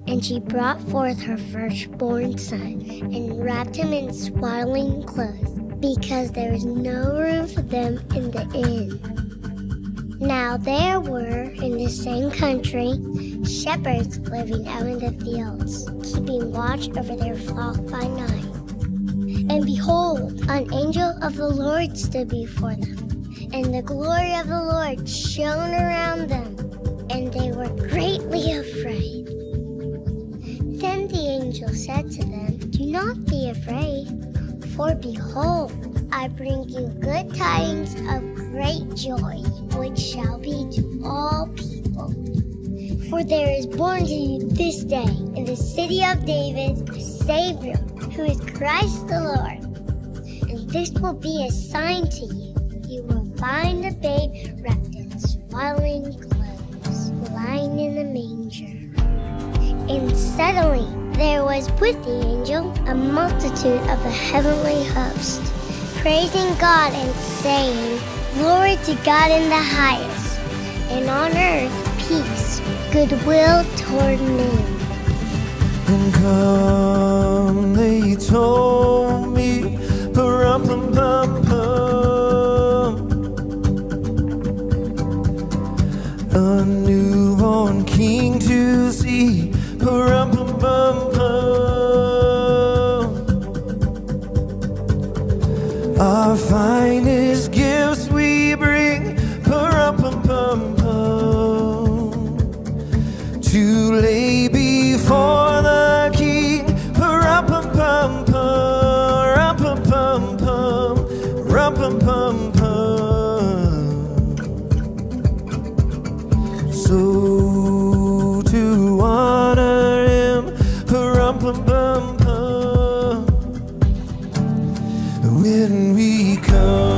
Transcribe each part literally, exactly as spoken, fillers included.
And she brought forth her firstborn son, and wrapped him in swaddling clothes, because there was no room for them in the inn. Now there were in the same country shepherds living out in the fields, keeping watch over their flock by night. And behold, an angel of the Lord stood before them, and the glory of the Lord shone around them, and they were greatly afraid. Then the angel said to them, "Do not be afraid, for behold, I bring you good tidings of great joy, which shall be to all people. For there is born to you this day in the city of David a Savior, who is Christ the Lord. And this will be a sign to you. You will find the babe wrapped in swaddling clothes, lying in a manger." And suddenly there was with the angel a multitude of the heavenly host, praising God and saying, "Glory to God in the highest, and on earth peace, goodwill toward men." And come, they told me, pa-rum-pum-pum-pum, a newborn king to see, pa-rum-pum-pum-pum. Our finest gifts we bring, pa-rum-pum-pum-pum, to lay before the King, pa-rum-pum-pum-pum, rum-pum-pum-pum, rum-pum-pum-pum. So to honor Him, pa-rum-pum-pum-pum, when we come.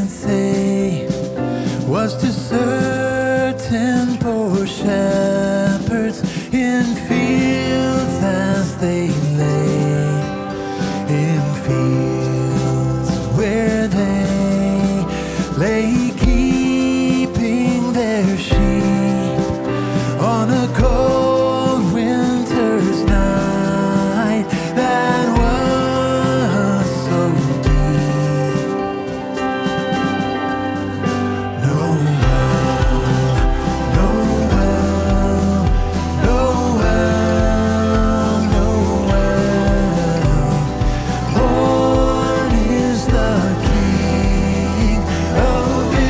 could say was to certain poor shepherds in fields as they lay, in fields where they lay keeping their sheep on a cold winter's night that was so deep. Noel, Noel, Noel, Noel. Born is the King of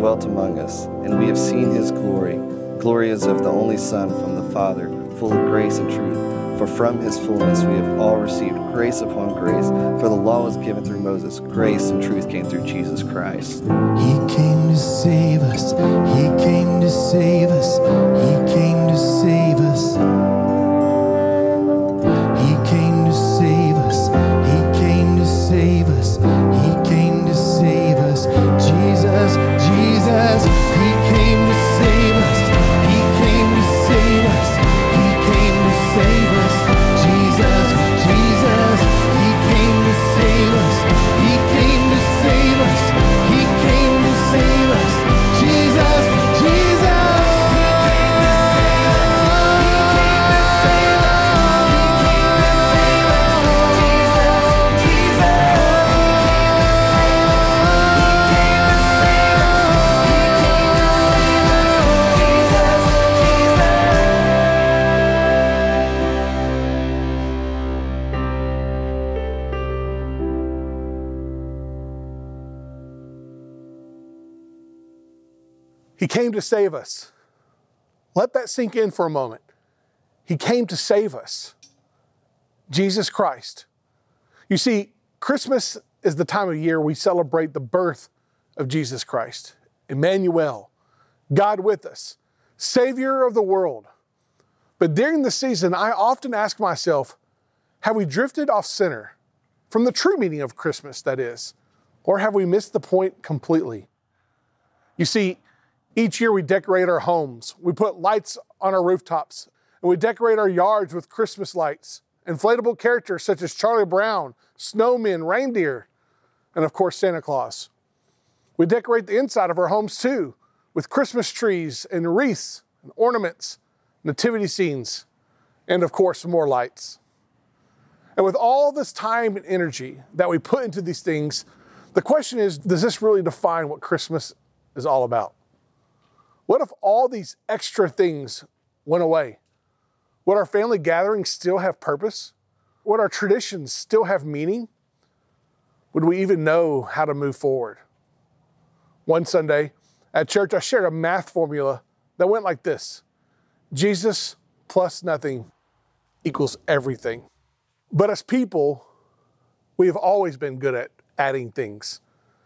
dwelt among us, and we have seen his glory. Glory as of the only Son from the Father, full of grace and truth. For from his fullness we have all received grace upon grace. For the law was given through Moses, grace and truth came through Jesus Christ. He came to save us. He came to save us. He came to save us. He came to save us. He came to save us. He came to save us. Jesus, Jesus, he came to save us. He came to save us. He came to save us. Jesus, Jesus, he came to save us. He came to save us. He came to save us. Jesus, Jesus. He came to save us. Let that sink in for a moment. He came to save us. Jesus Christ. You see, Christmas is the time of year we celebrate the birth of Jesus Christ. Emmanuel, God with us, Savior of the world. But during the season, I often ask myself, have we drifted off center from the true meaning of Christmas, that is, or have we missed the point completely? You see, each year we decorate our homes, we put lights on our rooftops, and we decorate our yards with Christmas lights, inflatable characters such as Charlie Brown, snowmen, reindeer, and of course Santa Claus. We decorate the inside of our homes too, with Christmas trees and wreaths and ornaments, nativity scenes, and of course more lights. And with all this time and energy that we put into these things, the question is, does this really define what Christmas is all about? What if all these extra things went away? Would our family gatherings still have purpose? Would our traditions still have meaning? Would we even know how to move forward? One Sunday at church, I shared a math formula that went like this: Jesus plus nothing equals everything. But as people, we have always been good at adding things.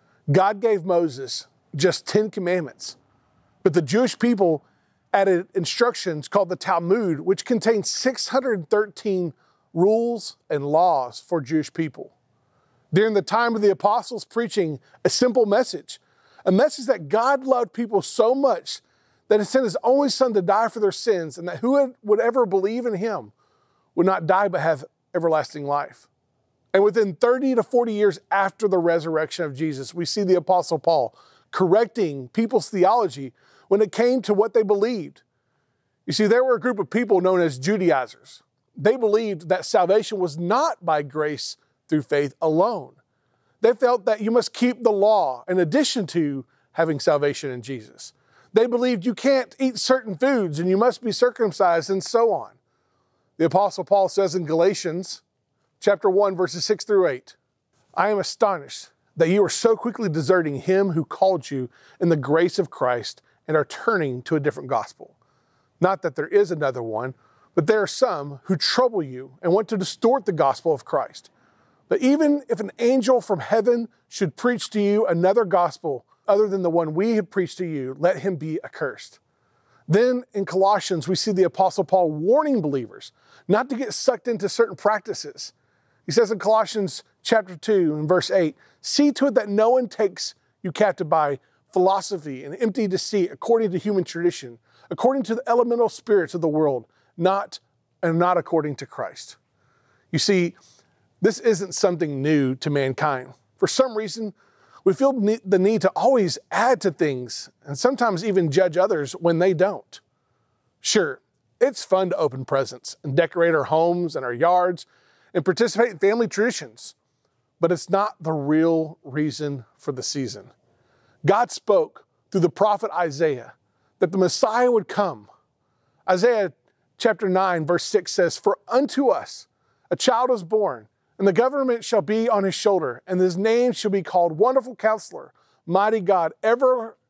God gave Moses just ten commandments. But the Jewish people added instructions called the Talmud, which contains six hundred thirteen rules and laws for Jewish people. During the time of the apostles preaching a simple message, a message that God loved people so much that he sent his only son to die for their sins, and that who would ever believe in him would not die but have everlasting life. And within thirty to forty years after the resurrection of Jesus, we see the Apostle Paul correcting people's theology when it came to what they believed. You see, there were a group of people known as Judaizers. They believed that salvation was not by grace through faith alone. They felt that you must keep the law in addition to having salvation in Jesus. They believed you can't eat certain foods and you must be circumcised and so on. The Apostle Paul says in Galatians chapter one, verses six through eight, I am astonished that you are so quickly deserting him who called you in the grace of Christ and are turning to a different gospel. Not that there is another one, but there are some who trouble you and want to distort the gospel of Christ. But even if an angel from heaven should preach to you another gospel other than the one we have preached to you, let him be accursed. Then in Colossians, we see the Apostle Paul warning believers not to get sucked into certain practices. He says in Colossians chapter two and verse eight, see to it that no one takes you captive by philosophy and empty deceit according to human tradition, according to the elemental spirits of the world, not and not according to Christ. You see, this isn't something new to mankind. For some reason, we feel the need to always add to things and sometimes even judge others when they don't. Sure, it's fun to open presents and decorate our homes and our yards and participate in family traditions, but it's not the real reason for the season. God spoke through the prophet Isaiah that the Messiah would come. Isaiah chapter nine, verse six says, for unto us a child is born, and the government shall be on his shoulder, and his name shall be called Wonderful Counselor, Mighty God, Ever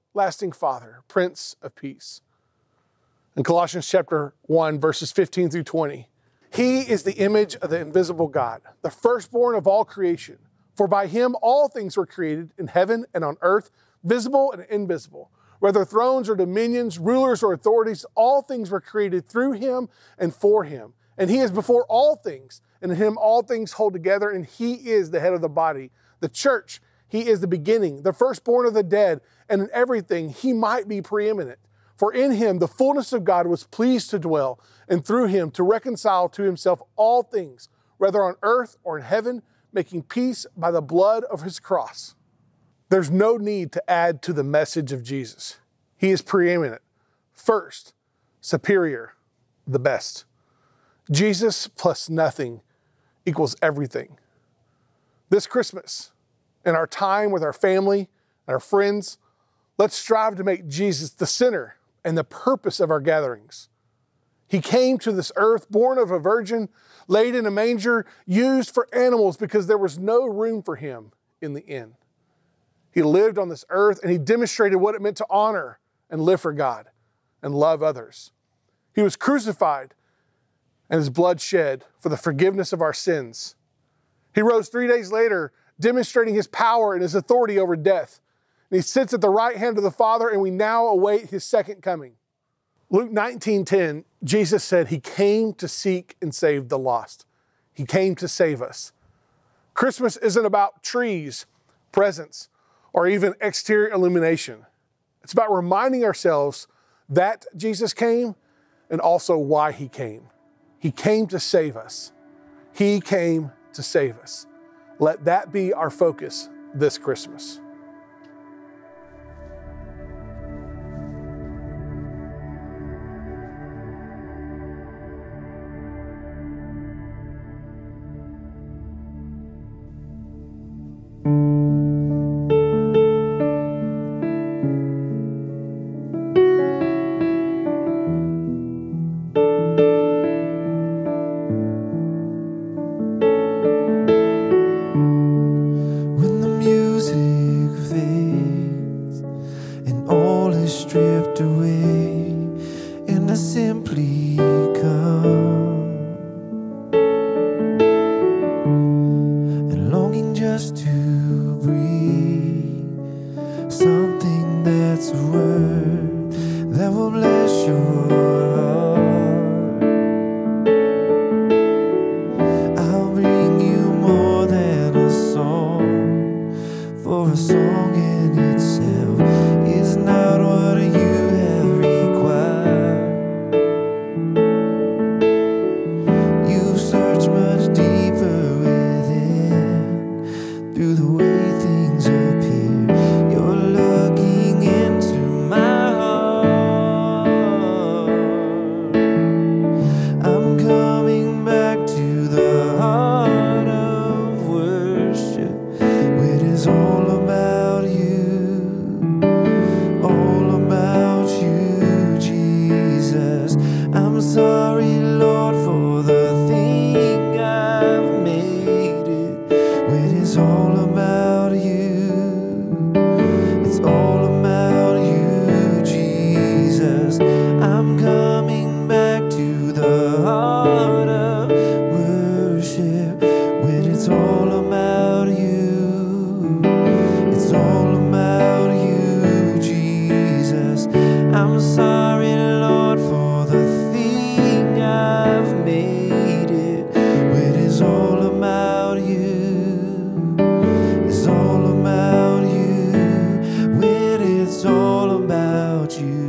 everlasting Father, Prince of Peace. In Colossians chapter one, verses fifteen through twenty, He is the image of the invisible God, the firstborn of all creation. For by him all things were created in heaven and on earth, visible and invisible. Whether thrones or dominions, rulers or authorities, all things were created through him and for him. And he is before all things, and in him all things hold together, and he is the head of the body, the church. He is the beginning, the firstborn of the dead, and in everything he might be preeminent. For in him the fullness of God was pleased to dwell, and through him to reconcile to himself all things, whether on earth or in heaven, making peace by the blood of his cross. There's no need to add to the message of Jesus. He is preeminent, first, superior, the best. Jesus plus nothing equals everything. This Christmas, in our time with our family and our friends, let's strive to make Jesus the center and the purpose of our gatherings. He came to this earth, born of a virgin, laid in a manger, used for animals because there was no room for him in the inn. He lived on this earth and he demonstrated what it meant to honor and live for God and love others. He was crucified and his blood shed for the forgiveness of our sins. He rose three days later, demonstrating his power and his authority over death. And he sits at the right hand of the Father, and we now await his second coming. Luke nineteen ten, Jesus said he came to seek and save the lost. He came to save us. Christmas isn't about trees, presents, or even exterior illumination. It's about reminding ourselves that Jesus came and also why he came. He came to save us. He came to save us. Let that be our focus this Christmas. Stripped away and I simply come and longing just to breathe something that's a word that will bless your heart. I'll bring you more than a song, for a song in itself is not what you have required. You've searched much deeper within, through the way things appear. You're looking into my heart. I'm coming back to the heart of worship, where it is all about you. I'm sorry, Lord, for the thing I've made it, when it's all about you. It's all about you, Jesus. I'm coming back to the heart of worship, when it's all about you. It's all about you, Jesus. I'm sorry, Lord, for the thing I've made it, when it's all about you. It's all about you, when it's all about you.